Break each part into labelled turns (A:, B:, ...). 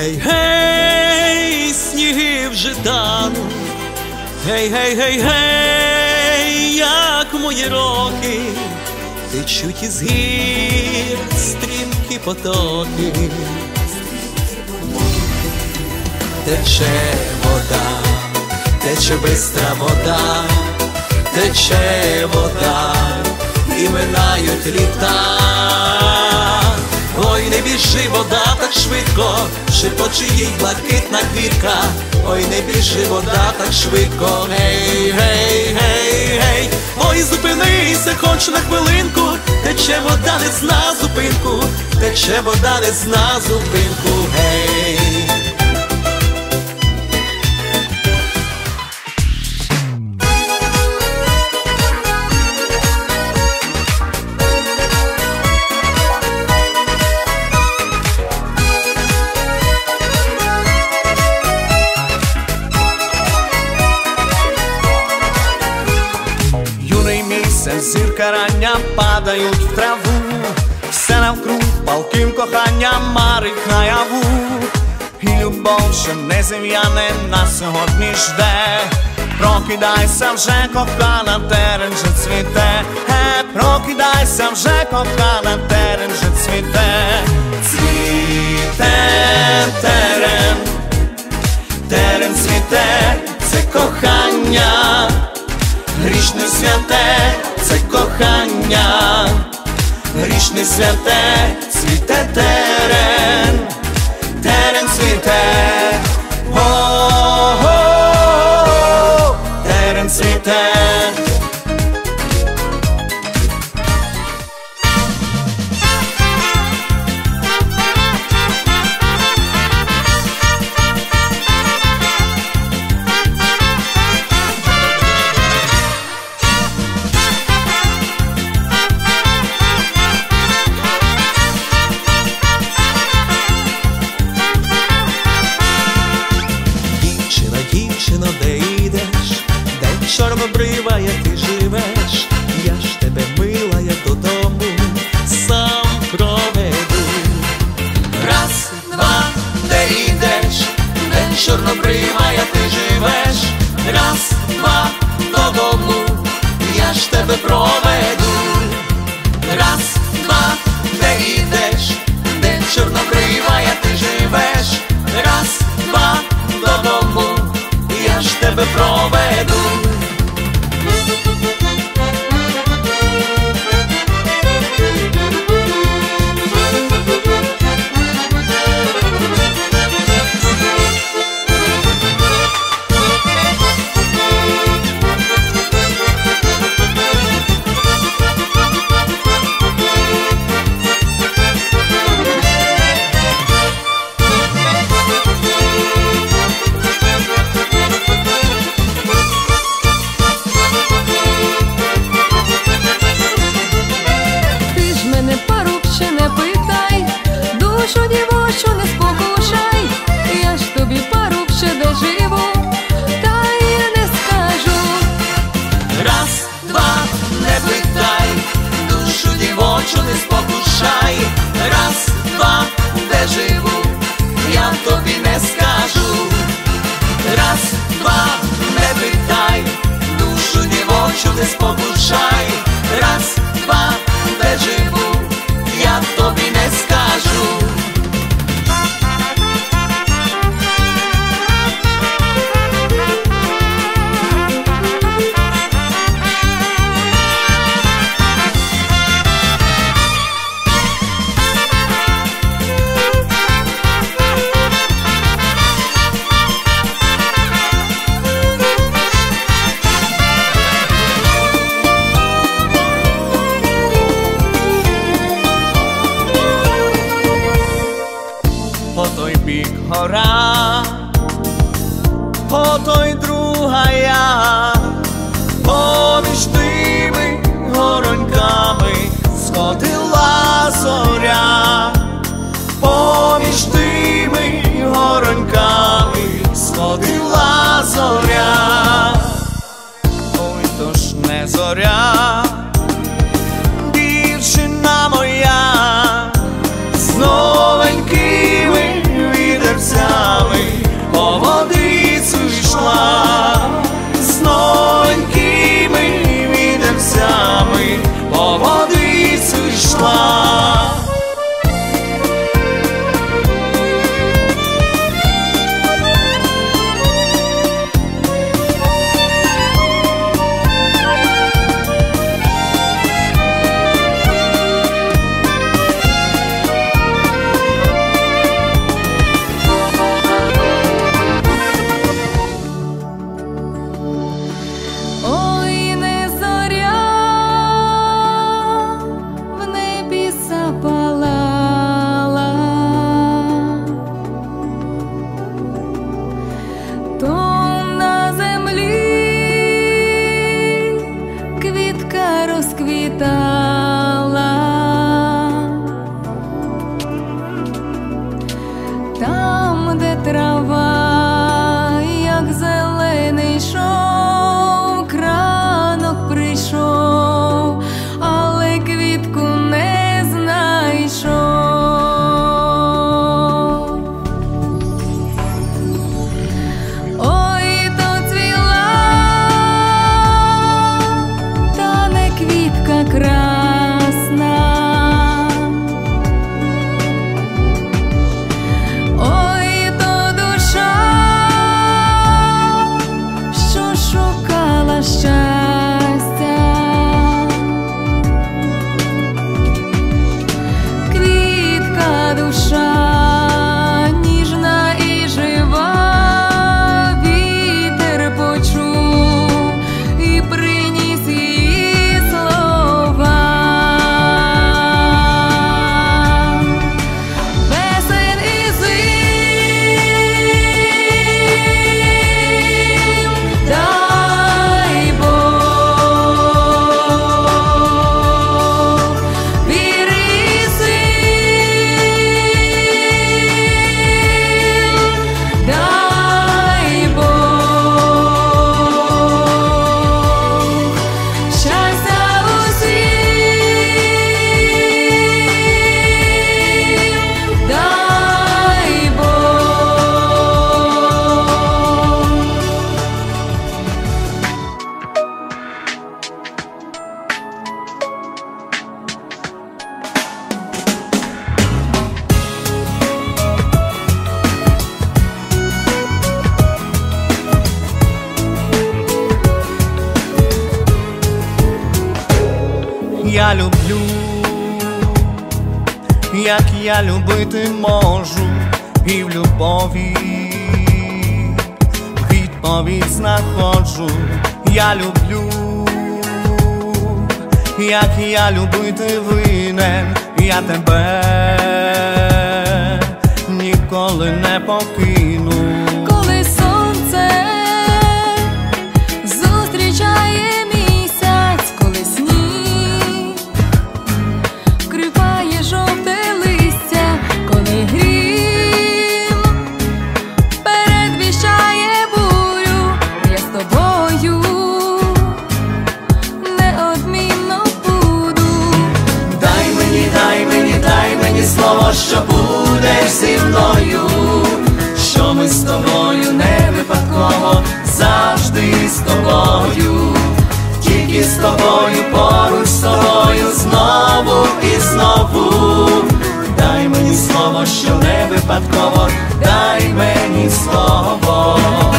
A: Гей, гей, сніги вже тануть, гей, гей, гей, гей, як мої роки, течуть із гір стрімкі потоки. Тече вода, тече бистра вода, тече вода, і минають літа. Ой, не біжи, вода так швидко, шепоче їй блакитна квітка. Ой, не біжи, вода так швидко, гей, гей, гей, гей. Ой, зупинися хоч на хвилинку, тече вода не зна зупинку, тече вода не зна зупинку, гей.
B: Зірка рання падають в траву, все навкруг палким коханням марить наяву. І любов, що не зів'яне, нас сьогодні жде. Прокидайся вже, кохана, терен же цвіте. Прокидайся вже, кохана, терен же цвіте. Цвіте терен, терен цвіте, це кохання. Грішне святе, це кохання, грішне святе, цвіте терен, терен цвіте, о-о-о, терен цвіте.
A: Дівчино, де йдеш, де чорнобривая ти живеш, я ж тебе милая додому сам проведу. Раз, два, де йдеш, де чорнобривая ти живеш, раз, два, додому, я ж тебе проведу. Раз, два, де йдеш, де чорнобривая ти живеш, раз, два, додому, я ж тебе проведу. Не спокушай, раз, два, де живу, я тобі не скажу. Раз, два, не питай, душу дівочу не спокушай. Раз, два, де живу, я тобі не скажу.
B: я люблю, як я любити можу, і в любові відповідь знаходжу. Я люблю, як я любити винен, я тебе ніколи не покину.
C: Коли сонце зустрічає місяць, коли сніг вкриває жовте листя, коли грім передвіщає бурю, я з тобою неодмінно буду.
B: Дай мені слово, що будеш зі мною, що ми з тобою не випадково, завжди з тобою, тільки з тобою, поруч з тобою, знову і знову. Дай мені слово, що не випадково, дай мені слово.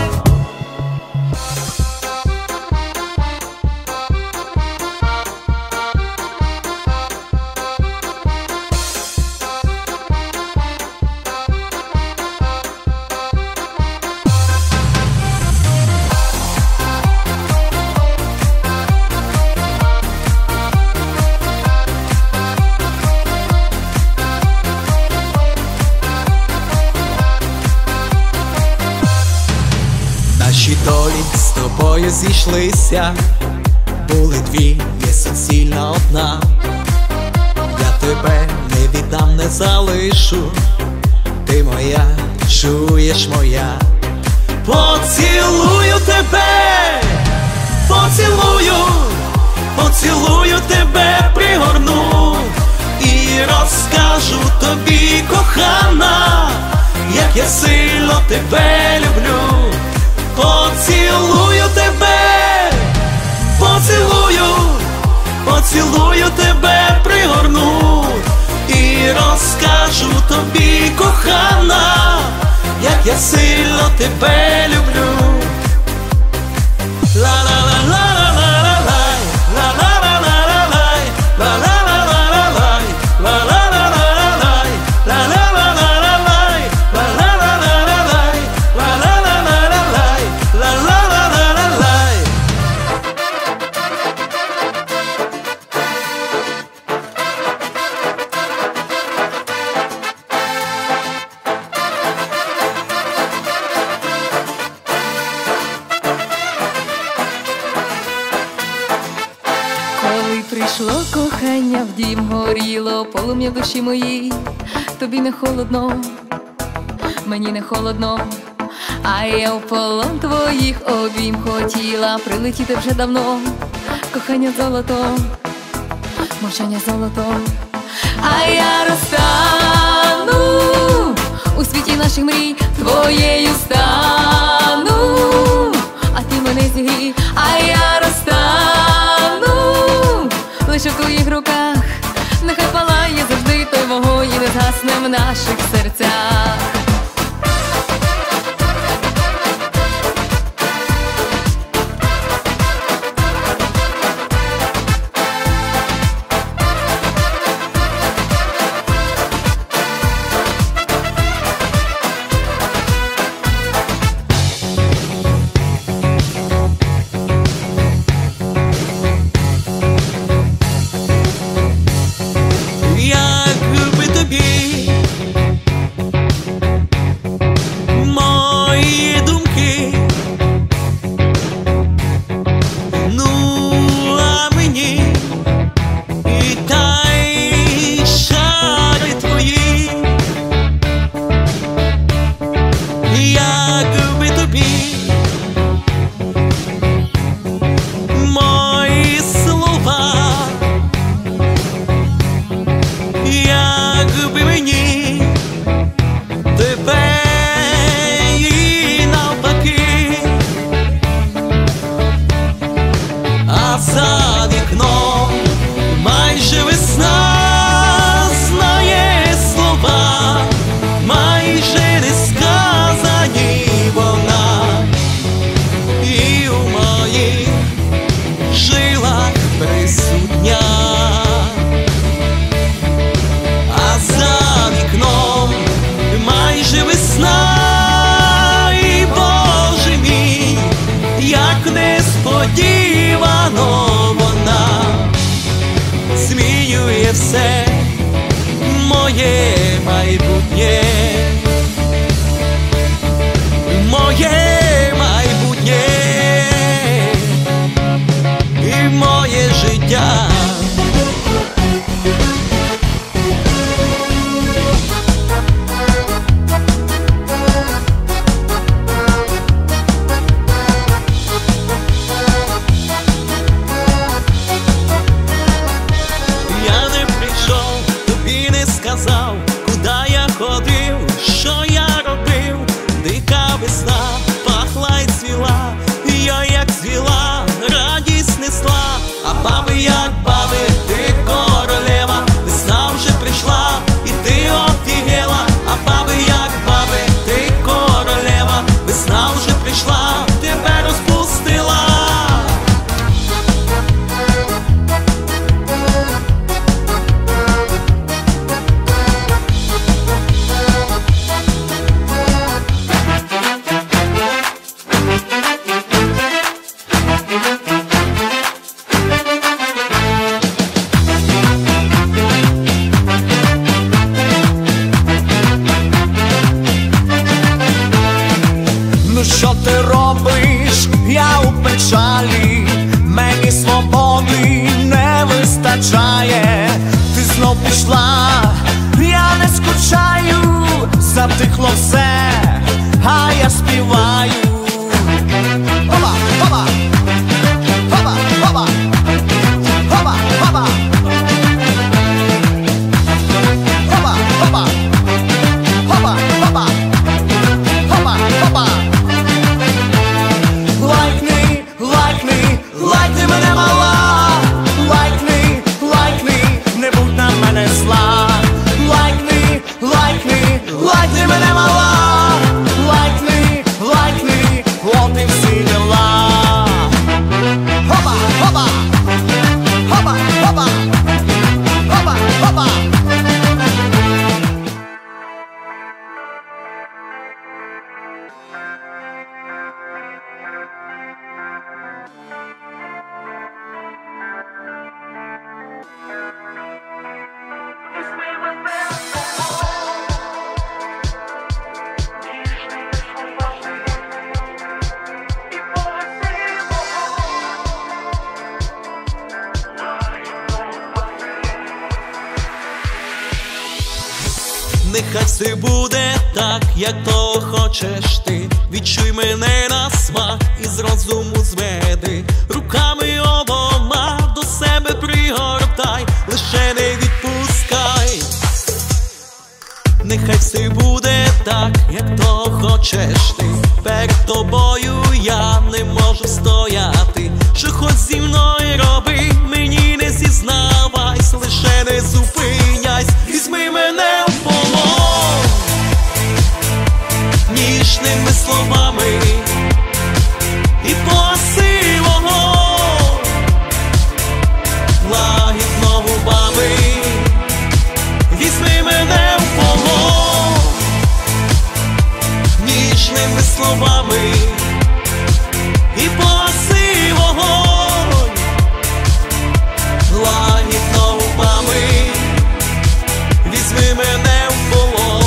A: Наші долі з тобою зійшлися, були дві, є суцільна одна. Я тебе не віддам, не залишу, ти моя, чуєш моя. Поцілую тебе, поцілую, поцілую тебе, пригорну і розкажу тобі, кохана, як я сильно тебе люблю. Поцілую тебе, поцілую, поцілую тебе, пригорну і розкажу тобі, кохана, як я сильно тебе люблю. Ла-ла-ла-ла-ла-ла-лай, ла-ла-ла-ла-ла-лай, ла-ла-ла-ла-ла-лай, ла-ла-ла-ла-ла-лай, ла-ла-ла-ла-ла-лай, ла-ла-ла-ла-ла-лай, ла-ла-ла-ла-ла-лай, ла-ла-ла-ла-ла-лай.
C: Коли прийшло кохання, в дім горіло полум'я в душі моїй. Тобі не холодно, мені не холодно, а я в полон твоїх обійм хотіла прилетіти вже давно. Кохання золото, мовчання золото, а я розтану у світі наших мрій, твоєю стану, а ти мене зігрій, а я розтану лише в твоїх руках. Нехай палає завжди той вогонь і не згасне в наших серцях.
A: Як би тобі так несподівано вона змінює все моє майбутнє, моє майбутнє і моє життя. Сказав, куди я ходив, що я робив, дика весна пахла й цвіла, і я як цвіла, радість несла, а баби як баби, ти королева, весна вже прийшла, і ти офігела, а баби як баби, ти королева, весна вже прийшла, тебе розпустила.
B: Що ти робиш? Я у печалі, мені свободи не вистачає. Ти знов пішла, я не скучаю, затихло все, а я співаю. Опа, опа, опа, опа, опа, опа, опа, опа, опа, опа. Лайкни мене, мала, лайкни, не будь на мене зла. Лайкни мене, мала, лайкни, от і всі діла. Хопа, хопа, хопа, хопа, хопа, хопа.
A: Нехай все буде так, як то хочеш ти. Відчуй мене на смак і з розуму зведи. Руками обома до себе пригортай, лише не відпускай. Нехай все буде так, як то хочеш ти. Перед тобою я не можу стояти. Що хоч зі мною роби, мені не зізнавайся, лише не зупиняйсь, візьми мене в полон ніжними словами і погаси вогонь лагідно губами. Візьми мене в полон ніжними словами і погаси вогонь лагідно губами. Візьми мене в полон.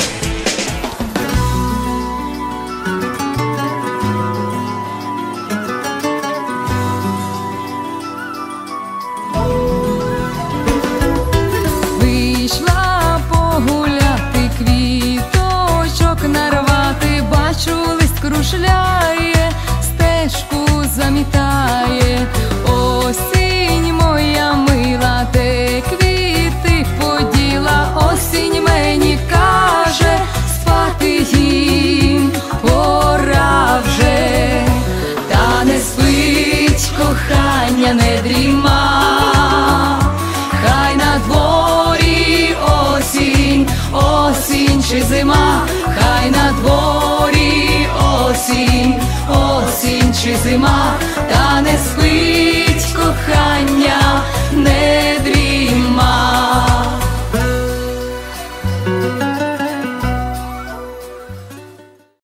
C: Вийшла погуляти, квіточок нарвати, бачу, лист кружляє, стежку замітає. Осінь моя мила, де квіти поділа, осінь мені каже, спати їм пора вже. Та не спить кохання, не дріма, хай на дворі осінь, осінь чи зима, хай на дворі осінь, осінь чи зима.